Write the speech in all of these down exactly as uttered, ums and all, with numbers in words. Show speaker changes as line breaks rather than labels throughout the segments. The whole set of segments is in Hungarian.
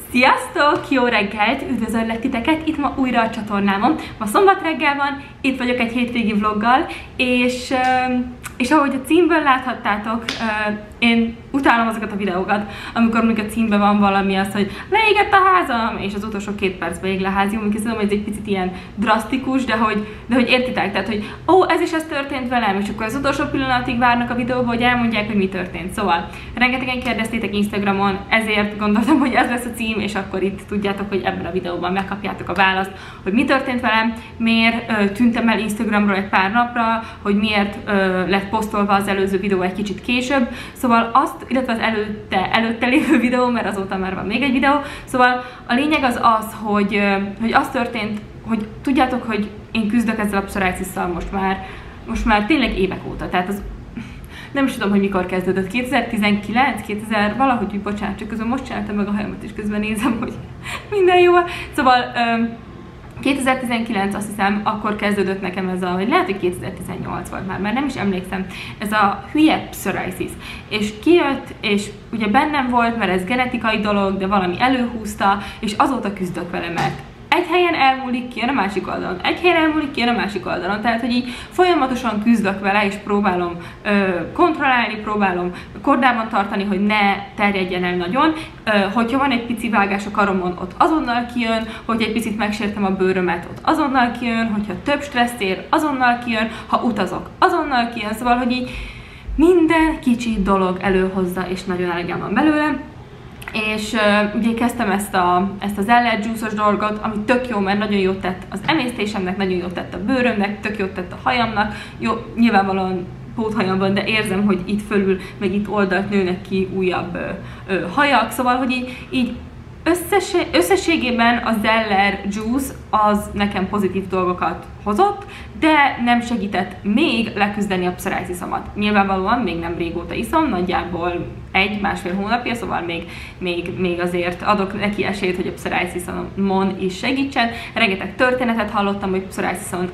Sziasztok! Jó reggelt! Üdvözöllek titeket itt ma újra a csatornámon. Ma szombat reggel van, itt vagyok egy hétvégi vloggal, és, és ahogy a címből láthattátok, én utálom azokat a videókat, amikor mondjuk a címben van valami az, hogy leégett a házam, és az utolsó két percben ég le a ház. Jó, tudom, hogy ez egy picit ilyen drasztikus, de hogy, de hogy értitek, tehát, hogy ó, ez is ez történt velem, és akkor az utolsó pillanatig várnak a videóba, hogy elmondják, hogy mi történt. Szóval rengetegen kérdeztétek Instagramon, ezért gondoltam, hogy ez lesz a cím, és akkor itt tudjátok, hogy ebben a videóban megkapjátok a választ, hogy mi történt velem, miért ö, tűntem el Instagramról egy pár napra, hogy miért ö, lett posztolva az előző videó egy kicsit később. Szóval azt, illetve az előtte, előtte lévő videó, mert azóta már van még egy videó. Szóval a lényeg az az, hogy, ö, hogy az történt, hogy tudjátok, hogy én küzdök ezzel a psoriasisszal most már, most már tényleg évek óta. Tehát az nem is tudom, hogy mikor kezdődött. kétezer-tizenkilenc, kétezer valahogy, hogy bocsánat, csak közben most csináltam meg a hajamat, és közben nézem, hogy minden jó. Szóval kétezer-tizenkilenc, azt hiszem, akkor kezdődött nekem ez a, vagy lehet, hogy kétezer-tizennyolc volt már, mert nem is emlékszem, ez a hülye psoriasis. És kijött, és ugye bennem volt, mert ez genetikai dolog, de valami előhúzta, és azóta küzdök vele, mert egy helyen elmúlik, kijön a másik oldalon, egy helyen elmúlik, kijön a másik oldalon, tehát hogy így folyamatosan küzdök vele, és próbálom ö, kontrollálni, próbálom kordában tartani, hogy ne terjedjen el nagyon. Ö, hogyha van egy pici vágás a karomon, ott azonnal kijön, hogy egy picit megsértem a bőrömet, ott azonnal kijön, hogyha több stressz ér, azonnal kijön, ha utazok, azonnal kijön, szóval, hogy így minden kicsi dolog előhozza, és nagyon elegem van belőle. És uh, ugye kezdtem ezt, a, ezt az L juice-os dolgot, ami tök jó, mert nagyon jót tett az emésztésemnek, nagyon jót tett a bőrömnek, tök jót tett a hajamnak. Jó, nyilvánvalóan póthajam van, de érzem, hogy itt fölül, meg itt oldalt nőnek ki újabb ö, ö, hajak, szóval, hogy így, így összesség, összességében a Zeller Juice az nekem pozitív dolgokat hozott, de nem segített még leküzdeni a psoriasisomat. Nyilvánvalóan még nem régóta iszom, nagyjából egy-másfél hónapja, szóval még, még, még azért adok neki esélyt, hogy a psoriasisomon is segítsen. Rengeteg történetet hallottam, hogy psoriasison,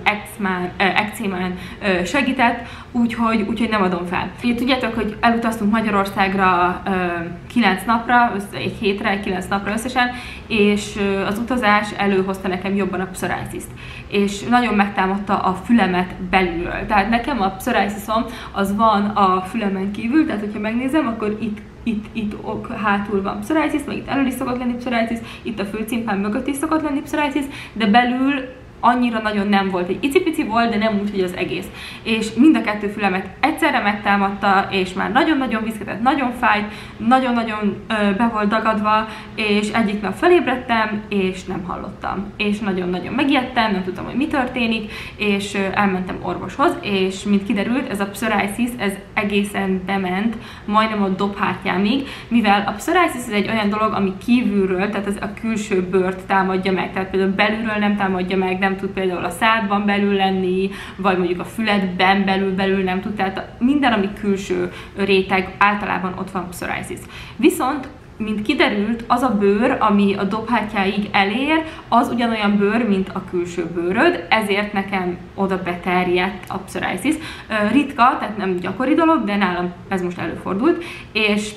ekcémán segített, úgyhogy, úgyhogy nem adom fel. Ugye tudjátok, hogy elutaztunk Magyarországra kilenc napra, egy hétre, kilenc napra összesen, és az utazás előhozta nekem jobban a psoriasist. És nagyon megtámadta a fülemet belülről. Tehát nekem a psoriasisom az van a fülemen kívül, tehát hogyha megnézem, akkor itt Itt, itt ok, hátul van psoriasis, meg itt elől is szokott lenni psoriasis, itt a főcimpám mögött is szokott lenni psoriasis, de belül annyira nagyon nem volt, egy icipici volt, de nem úgy, hogy az egész. És mind a kettő fülemet egyszerre megtámadta, és már nagyon-nagyon viszketett, nagyon fájt, nagyon-nagyon be volt dagadva, és egyik nap felébredtem, és nem hallottam. És nagyon-nagyon megijedtem, nem tudtam, hogy mi történik, és elmentem orvoshoz, és mint kiderült, ez a psoriasis, ez egészen bement, majdnem a dobhártyámig, mivel a psoriasis ez egy olyan dolog, ami kívülről, tehát ez a külső bőrt támadja meg, tehát például belülről nem támadja meg, nem tud például a szádban belül lenni, vagy mondjuk a füledben belül belül nem tud, tehát minden, ami külső réteg, általában ott van psoriasis. Viszont mint kiderült, az a bőr, ami a dobhártyáig elér, az ugyanolyan bőr, mint a külső bőröd, ezért nekem oda beterjedt a psoriasis. Ritka, tehát nem gyakori dolog, de nálam ez most előfordult, és,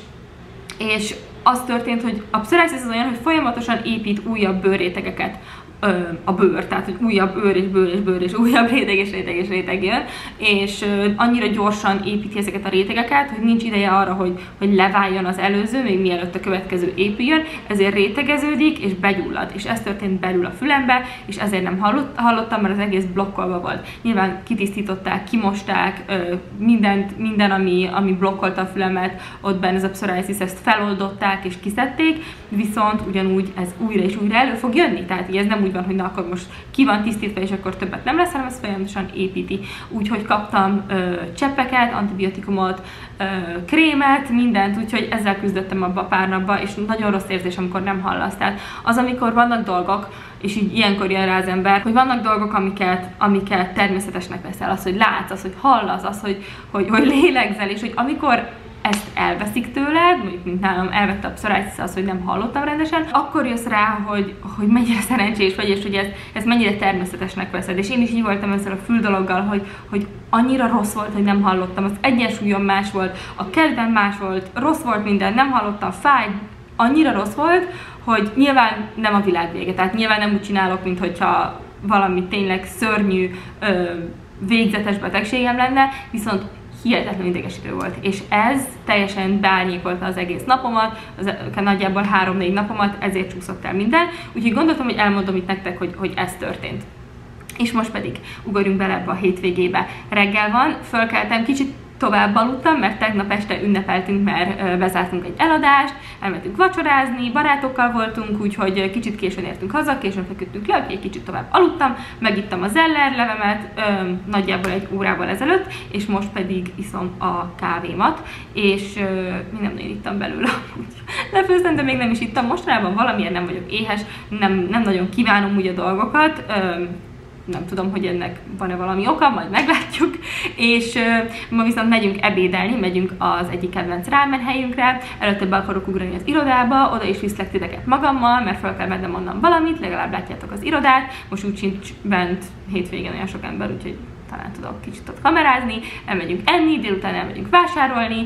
és az történt, hogy a psoriasis az olyan, hogy folyamatosan épít újabb bőrrétegeket a bőr, tehát hogy újabb őr és bőr és bőr és újabb réteg és réteg és réteg jön, és annyira gyorsan építi ezeket a rétegeket, hogy nincs ideje arra, hogy, hogy leváljon az előző, még mielőtt a következő épüljön, ezért rétegeződik és begyullad, és ez történt belül a fülembe, és ezért nem hallott, hallottam, mert az egész blokkolva volt. Nyilván kitisztították, kimosták, mindent, minden, ami, ami blokkolta a fülemet, ott benne ez a psoriasis, ezt feloldották és kiszedték, viszont ugyanúgy ez újra és újra elő fog jönni, tehát ez nem úgy van, hogy na akkor most ki van tisztítva, és akkor többet nem lesz, hanem ez folyamatosan építi. Úgyhogy kaptam ö, cseppeket, antibiotikumot, ö, krémet, mindent, úgyhogy ezzel küzdöttem abba a pár napba, és nagyon rossz érzés, amikor nem hallasz. Tehát az, amikor vannak dolgok, és így ilyenkor jön rá az ember, hogy vannak dolgok, amiket, amiket természetesnek veszel, az, hogy látsz, az, hogy hallasz, az, hogy, hogy, hogy lélegzel, és hogy amikor ezt elveszik tőled, mondjuk mint nálam elvette a psoriasis az, hogy nem hallottam rendesen, akkor jössz rá, hogy, hogy mennyire szerencsés vagy, és hogy ez, ez mennyire természetesnek veszed. És én is így voltam ezzel a fül dologgal, hogy, hogy annyira rossz volt, hogy nem hallottam, az egyensúlyom más volt, a kedvem más volt, rossz volt minden, nem hallottam, fáj, annyira rossz volt, hogy nyilván nem a világ vége, tehát nyilván nem úgy csinálok, mint hogyha valami tényleg szörnyű, ö, végzetes betegségem lenne, viszont hihetetlen idegesítő volt, és ez teljesen beárnyékolta az egész napomat, az, nagyjából három-négy napomat, ezért csúszott el minden, úgyhogy gondoltam, hogy elmondom itt nektek, hogy, hogy ez történt. És most pedig ugorjunk bele ebbe a hétvégébe. Reggel van, fölkeltem, kicsit tovább aludtam, mert tegnap este ünnepeltünk, mert bezártunk egy eladást, elmentünk vacsorázni, barátokkal voltunk, úgyhogy kicsit későn értünk haza, későn feküdtünk le, egy kicsit tovább aludtam, megittam a Zeller levemet ö, nagyjából egy órával ezelőtt, és most pedig iszom a kávémat, és ö, még nem nagyon ittam belőle, lefőztem, de még nem is ittam. Mostanában valamiért nem vagyok éhes, nem, nem nagyon kívánom úgy a dolgokat, ö, nem tudom, hogy ennek van-e valami oka, majd meglátjuk, és uh, ma viszont megyünk ebédelni, megyünk az egyik kedvenc rámen helyünkre, előtte be akarok ugrani az irodába, oda is viszlek titeket magammal, mert fel kell mennem onnan valamit, legalább látjátok az irodát, most úgy sincs bent hétvégén olyan sok ember, úgyhogy talán tudok kicsit ott kamerázni, elmegyünk enni, délután elmegyünk vásárolni,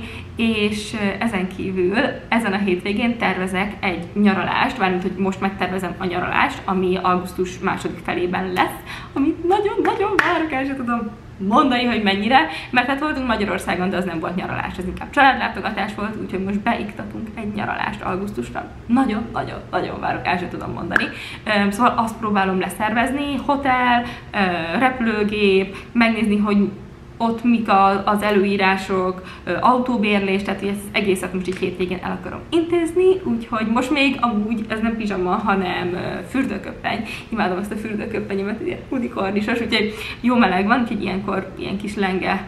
és ezen kívül ezen a hétvégén tervezek egy nyaralást, mármint, hogy most megtervezem a nyaralást, ami augusztus második felében lesz, amit nagyon-nagyon várok, el sem tudom mondani, hogy mennyire, mert hát voltunk Magyarországon, de az nem volt nyaralás, ez inkább családlátogatás volt, úgyhogy most beiktatunk egy nyaralást augusztusra. Nagyon-nagyon-nagyon várok, el sem tudom mondani. Szóval azt próbálom leszervezni, hotel, repülőgép, megnézni, hogy ott mik az előírások, autóbérlés, tehát ezt egészet most így hétvégén el akarom intézni, úgyhogy most még amúgy ez nem pizsama, hanem fürdőköppeny. Imádom ezt a fürdőköppenyemet, ilyen unikornisos, úgyhogy jó meleg van, úgyhogy ilyenkor ilyen kis lenge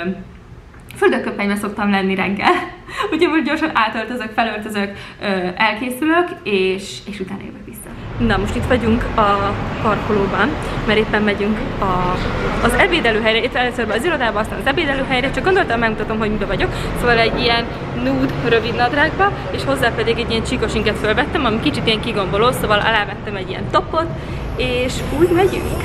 fürdőköppenyben szoktam lenni reggel. Úgyhogy most gyorsan átöltözök, felöltözök, elkészülök, és, és utána jövök vissza. Na, most itt vagyunk a parkolóban, mert éppen megyünk a, az ebédelőhelyre, itt először be az irodába, aztán az ebédelőhelyre, csak gondoltam, megmutatom, hogy mibe vagyok. Szóval egy ilyen nude rövid nadrágba, és hozzá pedig egy ilyen csíkos inget fölvettem, ami kicsit ilyen kigomboló, szóval alávettem egy ilyen topot, és úgy megyünk.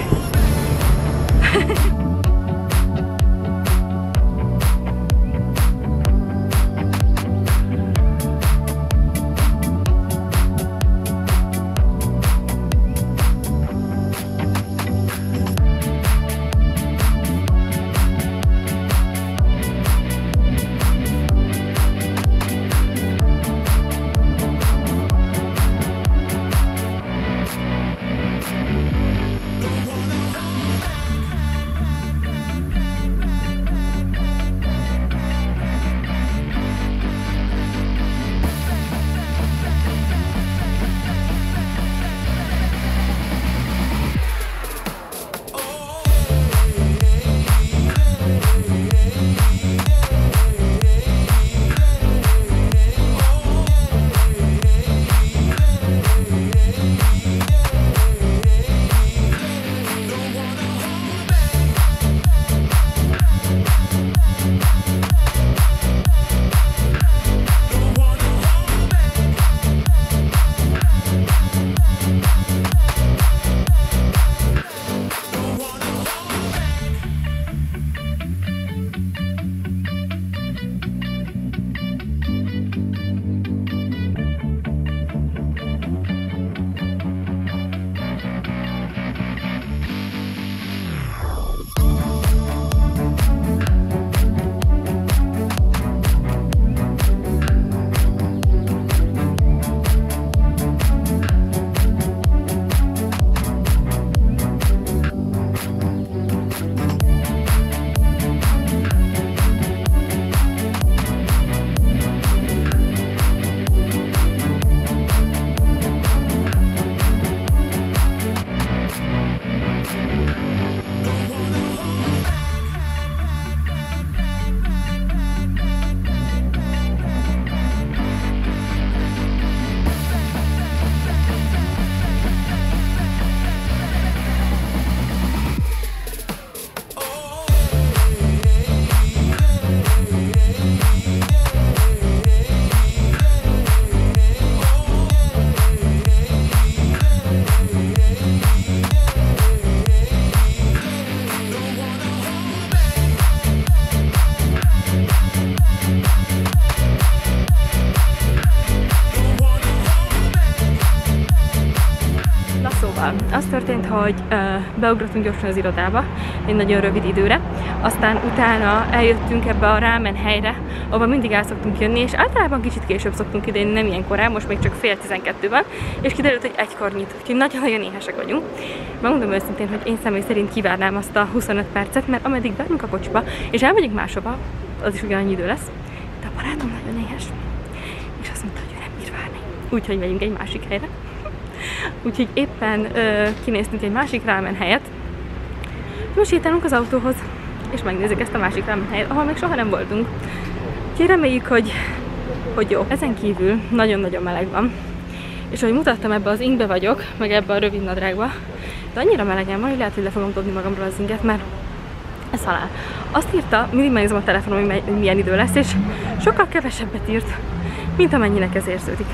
Szóval az történt, hogy uh, beugrottunk gyorsan az irodába egy nagyon rövid időre, aztán utána eljöttünk ebbe a rámen helyre, ahol mindig el szoktunk jönni, és általában kicsit később szoktunk idejönni, nem ilyen korán, most még csak fél tizenkettő van, és kiderült, hogy egykor nyit, úgyhogy nagyon-nagyon éhesek vagyunk. Megmondom őszintén, hogy én személy szerint kivárnám azt a huszonöt percet, mert ameddig bennünk a kocsiba, és elmegyünk máshova, az is ugyanannyi idő lesz, de a barátom nagyon éhes, és azt mondta, hogy ő nem bír várni. Úgyhogy megyünk egy másik helyre. Úgyhogy éppen ö, kinéztünk egy másik rámen helyet. Most sétálunk az autóhoz, és megnézzük ezt a másik rámen helyet, ahol még soha nem voltunk. Úgyhogy reméljük, hogy, hogy jó. Ezen kívül nagyon-nagyon meleg van. És ahogy mutattam, ebbe az ingbe vagyok, meg ebbe a rövid nadrágba, de annyira melegen van, hogy lehet, hogy le fogom dobni magamról az inget, mert ez halál. Azt írta, mindig megnézem a telefonon, hogy milyen idő lesz, és sokkal kevesebbet írt, mint amennyinek ez érződik.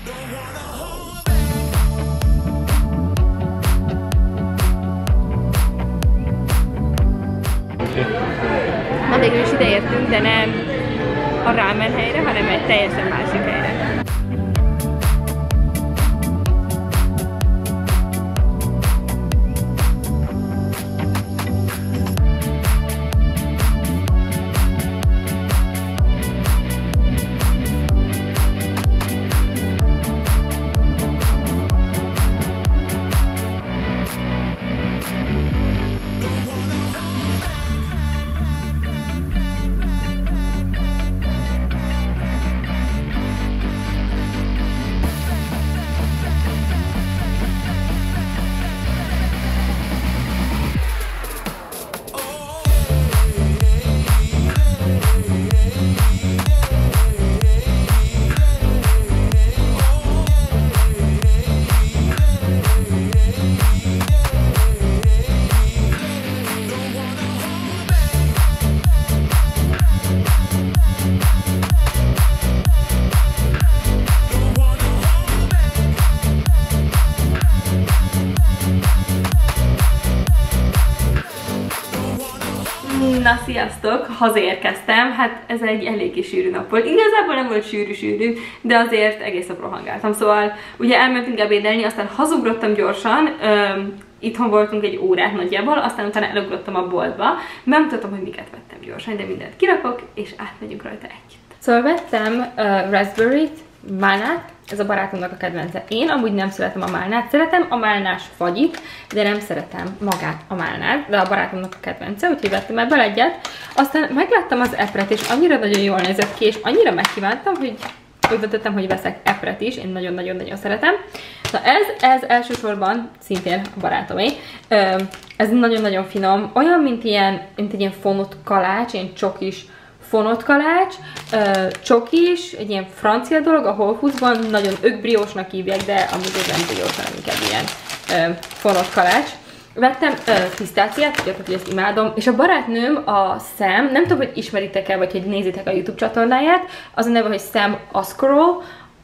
Na végül is ide értünk, de nem a rámen helyre, hanem egy teljesen másik helyre. Na, sziasztok! Hazaérkeztem, hát ez egy eléggé sűrű nap volt. Igazából nem volt sűrű-sűrű, de azért egész nap rohangáltam. Szóval ugye elmentünk ebédelni, aztán hazugrottam gyorsan, öm, itthon voltunk egy órát nagyjából, aztán utána elugrottam a boltba. Megmutattam, hogy miket vettem gyorsan, de mindent kirakok, és átmegyünk rajta együtt. Szóval vettem uh, raspberry-t, málnát, ez a barátomnak a kedvence. Én amúgy nem szeretem a málnát, szeretem a málnás fagyit, de nem szeretem magát a málnát, de a barátomnak a kedvence, úgyhogy vettem ebből egyet. Aztán megláttam az epret, és annyira nagyon jól nézett ki, és annyira megkívántam, hogy úgy döntöttem, hogy veszek epret is, én nagyon-nagyon-nagyon szeretem. Na ez, ez elsősorban szintén a barátomé. Ez nagyon-nagyon finom, olyan, mint, ilyen, mint egy ilyen fonott kalács, ilyen csokis fonott kalács, csokis, egy ilyen francia dolog, a Whole Foodsban nagyon ők briósnak hívják, de amúgy ez nem briós, hanem inkább ilyen fonott kalács. Vettem pisztáciát, tudjátok, hogy ezt imádom, és a barátnőm, a Sam, nem tudom, hogy ismeritek-e, vagy hogy nézitek a YouTube csatornáját, az a neve, hogy Sam Ascarol.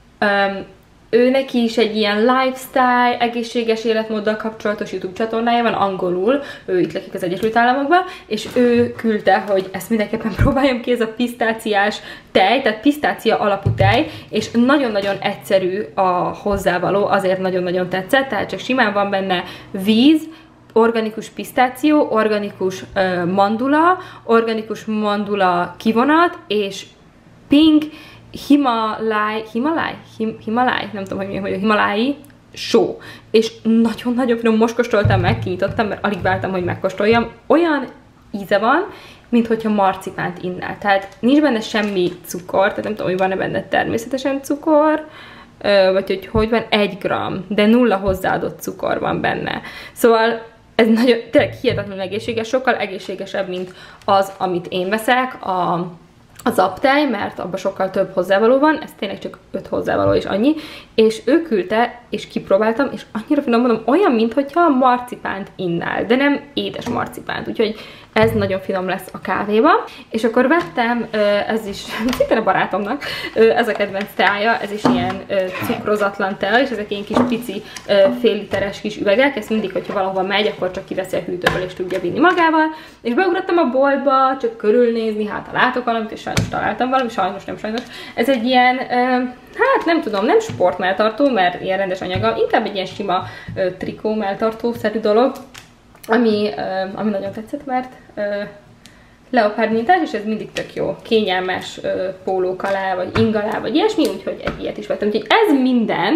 Ő neki is egy ilyen lifestyle, egészséges életmóddal kapcsolatos YouTube csatornája van, angolul, ő itt lakik az Egyesült Államokban, és ő küldte, hogy ezt mindenképpen próbáljam ki, ez a pisztáciás tej, tehát pisztácia alapú tej, és nagyon-nagyon egyszerű a hozzávaló, azért nagyon-nagyon tetszett, tehát csak simán van benne víz, organikus pisztáció, organikus uh, mandula, organikus mandula kivonat, és pink Himalaj, Himalaj? Him, Himalaj? Nem tudom, hogy mi, hogy a himalái só. És nagyon-nagyon finom, most kóstoltam meg, kinyitottam, mert alig vártam, hogy megkóstoljam. Olyan íze van, mint hogyha marcipánt innál. Tehát nincs benne semmi cukor, tehát nem tudom, hogy van-e benne természetesen cukor, vagy hogy hogy van, egy gramm, de nulla hozzáadott cukor van benne. Szóval ez nagyon, tényleg hihetetlenül egészséges, sokkal egészségesebb, mint az, amit én veszek, a a zaptej, mert abban sokkal több hozzávaló van, ez tényleg csak öt hozzávaló és annyi, és ő küldte, és kipróbáltam, és annyira finom, mondom, olyan, mintha marcipánt innál, de nem édes marcipánt, úgyhogy Ez nagyon finom lesz a kávéba. És akkor vettem, ez is szintén a barátomnak, ez a kedvenc teája, ez is ilyen cukrozatlan tea, és ezek ilyen kis pici fél literes kis üvegek, ezt mindig, hogyha valahova megy, akkor csak kiveszi a hűtőből és tudja vinni magával. És beugrottam a boltba, csak körülnézni, hát ha látok valamit, és sajnos találtam valami, sajnos nem sajnos. Ez egy ilyen, hát nem tudom, nem sportmelltartó, mert ilyen rendes anyaga, inkább egy ilyen sima trikó melltartó-szerű dolog, ami, ami nagyon tetszett, mert leopárd mintás, és ez mindig tök jó, kényelmes pólók alá, vagy ing alá, vagy ilyesmi, úgyhogy egy ilyet is vettem. Úgyhogy ez minden,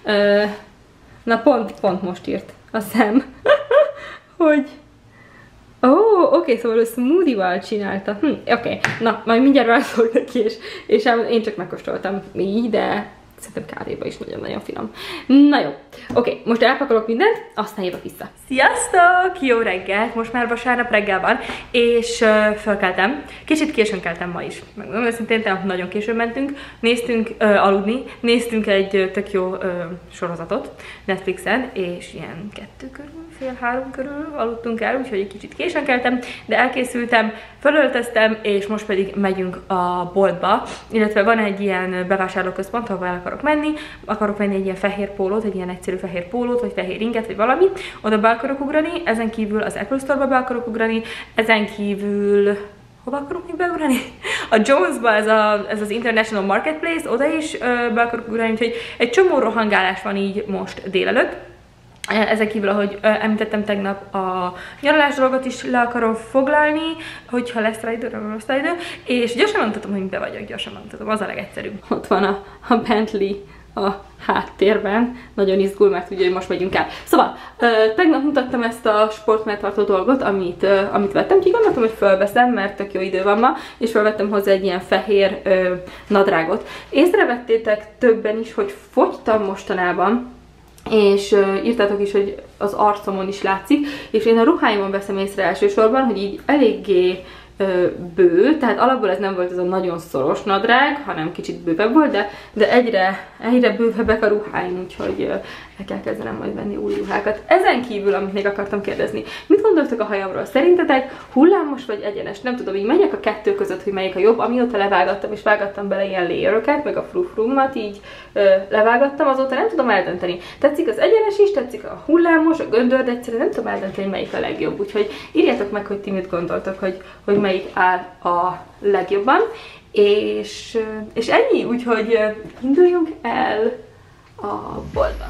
na pont, pont most írt a szem, hogy ó, oh, oké, okay, szóval ő smoothie-val csinálta. Hm, oké, okay. Na, majd mindjárt válaszolok neki, és, és én csak megkóstoltam így, de szerintem kávéba is nagyon-nagyon finom. Na jó, oké, okay, most elpakolok mindent, aztán jövök vissza. Sziasztok! Jó reggelt! Most már vasárnap reggel van, és uh, felkeltem. Kicsit későn keltem ma is. Megmondom őszintén, tehát nagyon későn mentünk. Néztünk uh, aludni, néztünk egy uh, tök jó uh, sorozatot Netflixen, és ilyen kettő körül, fél három körül aludtunk el, úgyhogy egy kicsit későn keltem, de elkészültem, fölöltöztem, és most pedig megyünk a boltba, illetve van egy ilyen bevásárlóközpont, ahol el akarok menni, akarok venni egy ilyen fehér pólót, egy ilyen egyszerű fehér pólót, vagy fehér inget, vagy valami, oda be akarok ugrani, ezen kívül az Apple Store-ba be akarok ugrani, ezen kívül hova akarok még beugrani? A Jonesba, ez, a, ez az International Marketplace, oda is ö, be akarok ugrani, úgyhogy egy csomó rohangálás van így most délelőtt. Ezen kívül, ahogy említettem tegnap, a nyaralás dolgot is le akarom foglalni, hogyha lesz rá idő, nem lesz rá idő, és gyorsan mondhatom, hogy be vagyok, gyorsan mondhatom, az a legegyszerűbb. Ott van a, a Bentley a háttérben, nagyon izgul, mert ugye most megyünk el. Szóval, tegnap mutattam ezt a sportmelltartó dolgot, amit, amit vettem, úgyhogy gondoltam, hogy fölveszem, mert tök jó idő van ma, és felvettem hozzá egy ilyen fehér nadrágot. Észrevettétek többen is, hogy fogytam mostanában, és uh, írtátok is, hogy az arcomon is látszik, és én a ruháimon veszem észre elsősorban, hogy így eléggé uh, bő, tehát alapból ez nem volt ez a nagyon szoros nadrág, hanem kicsit bővebb volt, de, de egyre, egyre bővebbek a ruháim, úgyhogy uh, el kell kezdenem majd venni új ruhákat. Ezen kívül, amit még akartam kérdezni, mit gondoltok a hajamról? Szerintetek hullámos vagy egyenes? Nem tudom, így megyek a kettő között, hogy melyik a jobb, amióta levágattam, és vágattam bele ilyen layeröket, meg a frufrumat, így ö, levágattam, azóta nem tudom eldönteni. Tetszik az egyenes is, tetszik a hullámos, a göndör, de egyszerűen nem tudom eldönteni, melyik a legjobb. Úgyhogy írjátok meg, hogy ti mit gondoltok, hogy, hogy melyik áll a legjobban. És, és ennyi, úgyhogy induljunk el a boltba.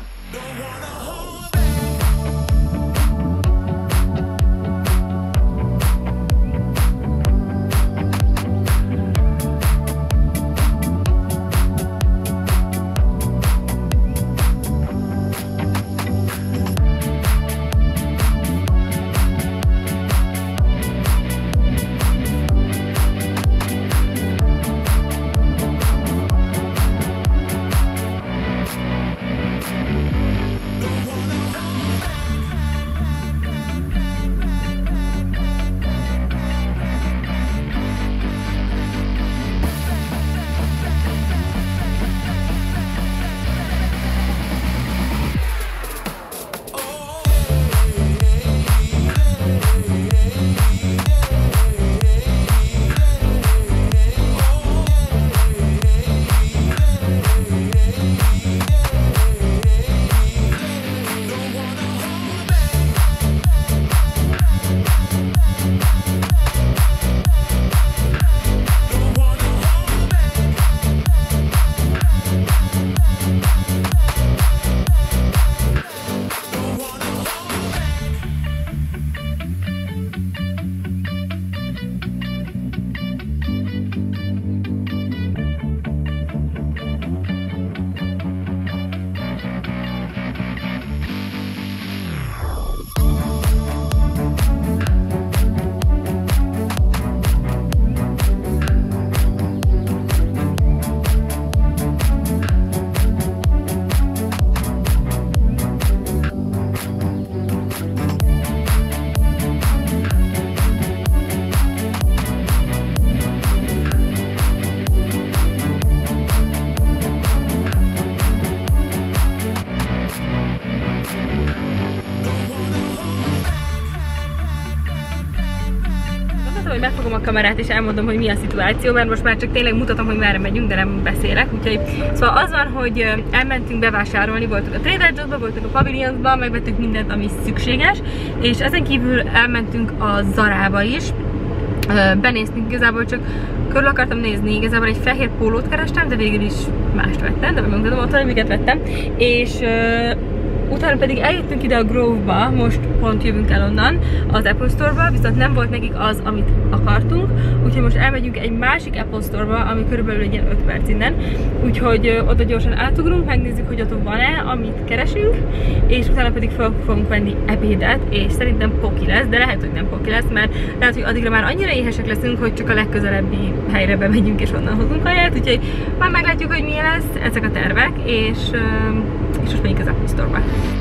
megfogom a kamerát és elmondom, hogy mi a szituáció, mert most már csak tényleg mutatom, hogy merre megyünk, de nem beszélek. Úgyhogy szóval az van, hogy elmentünk bevásárolni, voltunk a Trader Joe'sba, voltunk a Pavilionsba, megvettük mindent, ami szükséges, és ezen kívül elmentünk a Zarába is. Benéztünk, igazából csak körül akartam nézni, igazából egy fehér pólót kerestem, de végül is mást vettem, de megmondom otthon, hogy miket vettem. És uh, utána pedig eljöttünk ide a Grove-ba, most pont jövünk el onnan, az Apple Store-ba, viszont nem volt nekik az, amit akartunk, úgyhogy most elmegyünk egy másik Apple Store-ba, ami körülbelül egy ilyen öt perc innen, úgyhogy uh, oda gyorsan átugrunk, megnézzük, hogy ott van-e, amit keresünk, és utána pedig fel fogunk venni ebédet, és szerintem poki lesz, de lehet, hogy nem poki lesz, mert lehet, hogy addigra már annyira éhesek leszünk, hogy csak a legközelebbi helyre bemegyünk, és onnan hozunk kaját, úgyhogy már meglátjuk, hogy milyen lesz, ezek a tervek, és, uh, és most megyünk az Apple Store-ba.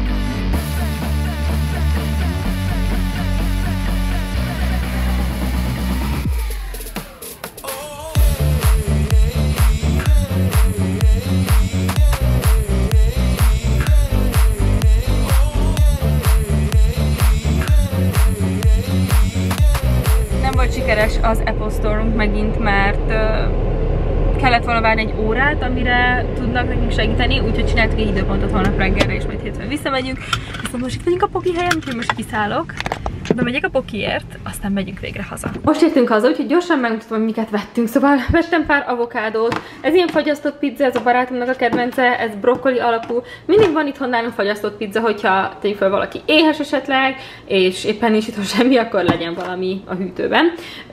Sikeres az Apple Store-unk megint, mert uh, kellett volna várni egy órát, amire tudnak nekünk segíteni, úgyhogy csináltuk egy időpontot holnap reggelre, és majd hétfőn visszamegyünk. Viszont most itt vagyunk a poki helyen, úgyhogy most kiszállok, bemegyek a pokiért, aztán megyünk végre haza. Most értünk haza, úgyhogy gyorsan megmutatom, hogy miket vettünk. Szóval vettem pár avokádót, ez ilyen fagyasztott pizza, ez a barátomnak a kedvence, ez brokkoli alapú. Mindig van itthon nálunk fagyasztott pizza, hogyha tegyük fel valaki éhes esetleg, és éppen nincs itthon semmi, akkor legyen valami a hűtőben.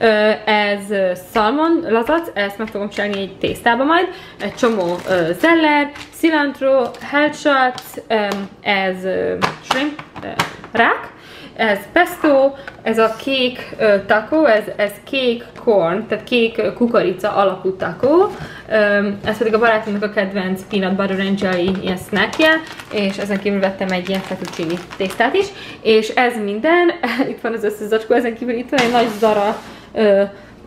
Ez szalmon, lazac, ezt meg fogom csinálni egy tésztába majd, egy csomó zeller, cilantro, headshot, ez shrimp, rák, ez pesto, ez a kék uh, taco, ez, ez kék corn, tehát kék uh, kukorica alapú taco, um, ez pedig a barátomnak a kedvenc peanut butter and jelly ilyen snackje, és ezen kívül vettem egy ilyen fettuccine tésztát is, és ez minden, itt van az összes zacskó, ezen kívül itt van egy nagy Zara uh,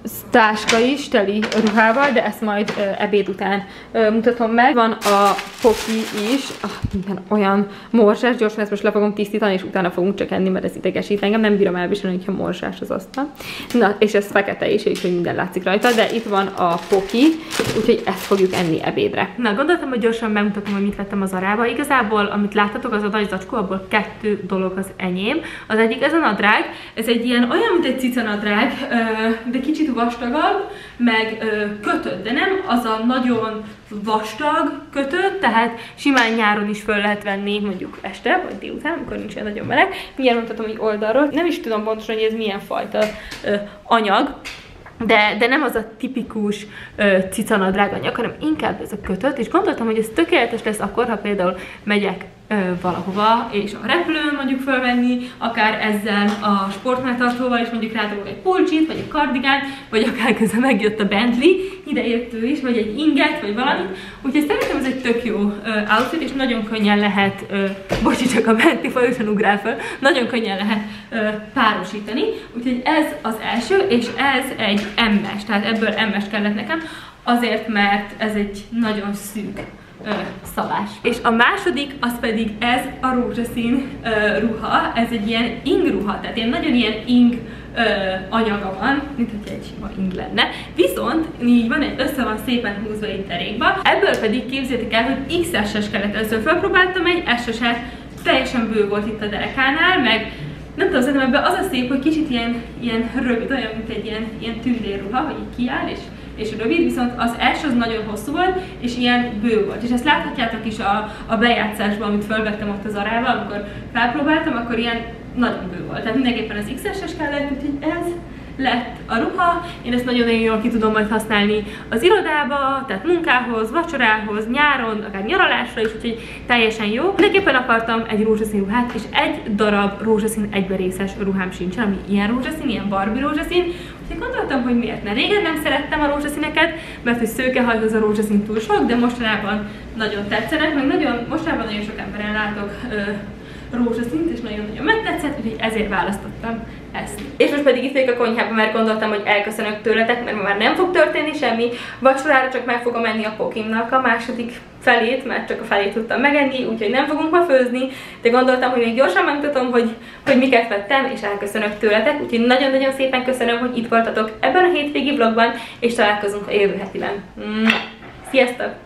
táska is, teli ruhával, de ezt majd uh, ebéd után uh, mutatom meg. Van a poki is, ah, minden olyan morzsás, gyorsan ezt most le fogom tisztítani, és utána fogunk csak enni, mert ez idegesít engem, nem bírom elviselni, hogyha morzsás az asztal. Na, és ez fekete is, úgyhogy minden látszik rajta, de itt van a poki, úgyhogy ezt fogjuk enni ebédre. Na, gondoltam, hogy gyorsan megmutatom, hogy mit vettem az Zarába. Igazából, amit láttatok, az a nagy zacskó, abból kettő dolog az enyém. Az egyik ez a nadrág, ez egy ilyen olyan, mint egy cicanadrág, de kicsit vastagabb, meg ö, kötött, de nem az a nagyon vastag kötött, tehát simán nyáron is föl lehet venni, mondjuk este, vagy délután, amikor nincs olyan nagyon meleg. Mindjárt mutatom így oldalról. Nem is tudom pontosan, hogy ez milyen fajta ö, anyag, De, de nem az a tipikus ö, cicanadrág anyag, hanem inkább ez a kötött, és gondoltam, hogy ez tökéletes lesz akkor, ha például megyek ö, valahova, és a repülőn mondjuk fölvenni, akár ezzel a sportmenntartóval is mondjuk rátolok egy pulcsit, vagy egy kardigán, vagy akár közben megjött a Bentley, idejött ő is, vagy egy inget, vagy valamit. Úgyhogy szerintem ez egy tök jó ö, outfit, és nagyon könnyen lehet, ö, bocsi, csak a Bentley folyamatosan ugrál föl, nagyon könnyen lehet ö, párosítani. Úgyhogy ez az első, és ez egy em es, tehát ebből em es kellett nekem, azért, mert ez egy nagyon szűk ö, szabás. És a második, az pedig ez a rózsaszín ö, ruha, ez egy ilyen ing ruha, tehát ilyen nagyon ilyen ing ö, anyaga van, mint hogy egy ma ing lenne, viszont így van, egy össze van szépen húzva egy derékba, ebből pedig képzeljétek el, hogy iksz es-es kellett, először felpróbáltam egy es es-et, teljesen bő volt itt a derekánál, meg nem tudom, szerintem ebben az a szép, hogy kicsit ilyen, ilyen rövid, olyan, mint egy ilyen, ilyen tündérruha, hogy így kiáll, és, és rövid, viszont az S az nagyon hosszú volt, és ilyen bő volt. És ezt láthatjátok is a, a bejátszásban, amit felvettem ott az Arával, amikor felpróbáltam, akkor ilyen nagyon bő volt. Tehát mindenképpen az iksz es-es kellett, úgyhogy ez lett a ruha. Én ezt nagyon-nagyon jól ki tudom majd használni az irodába, tehát munkához, vacsorához, nyáron, akár nyaralásra is, úgyhogy teljesen jó. Mindenképpen akartam egy rózsaszín ruhát, és egy darab rózsaszín egyberészes ruhám sincsen, ami ilyen rózsaszín, ilyen Barbie rózsaszín. Úgyhogy gondoltam, hogy miért ne. Régen nem szerettem a rózsaszíneket, mert hogy szőkehajhoz a rózsaszín túl sok, de mostanában nagyon tetszenek, meg nagyon, mostanában nagyon sok emberen látok ö, rózsaszínt, és nagyon-nagyon megtetszett, úgyhogy ezért választottam ezt. És most pedig itt vagyok a konyhában, mert gondoltam, hogy elköszönök tőletek, mert már nem fog történni semmi. Vacsorára csak meg fogom enni a pokimnak a második felét, mert csak a felét tudtam megenni, úgyhogy nem fogunk ma főzni, de gondoltam, hogy még gyorsan megmutatom, hogy, hogy miket vettem, és elköszönök tőletek, úgyhogy nagyon-nagyon szépen köszönöm, hogy itt voltatok ebben a hétvégi vlogban, és találkozunk a jövő hetiben. Sziasztok!